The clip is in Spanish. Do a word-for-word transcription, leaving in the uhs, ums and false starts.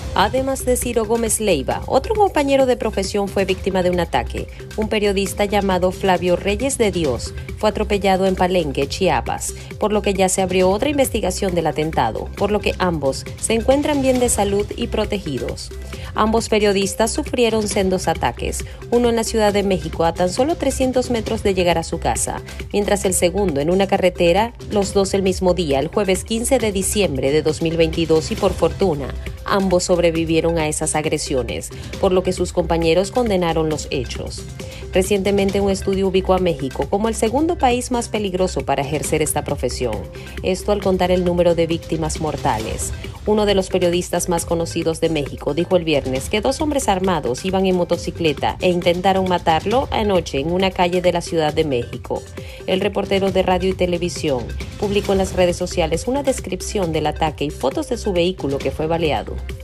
Además de Ciro Gómez Leiva, otro compañero de profesión fue víctima de un ataque. Un periodista llamado Flavio Reyes de Dios fue atropellado en Palenque, Chiapas, por lo que ya se abrió otra investigación del atentado, por lo que ambos se encuentran bien de salud y protegidos. Ambos periodistas sufrieron sendos ataques, uno en la Ciudad de México a tan solo trescientos metros de llegar a su casa, mientras el segundo en una carretera, los dos el mismo día, el jueves quince de diciembre de dos mil veintidós, y por fortuna, ambos sobrevivieron a esas agresiones, por lo que sus compañeros condenaron los hechos. Recientemente un estudio ubicó a México como el segundo país más peligroso para ejercer esta profesión, esto al contar el número de víctimas mortales. Uno de los periodistas más conocidos de México dijo el viernes que dos hombres armados iban en motocicleta e intentaron matarlo anoche en una calle de la Ciudad de México. El reportero de radio y televisión publicó en las redes sociales una descripción del ataque y fotos de su vehículo que fue baleado.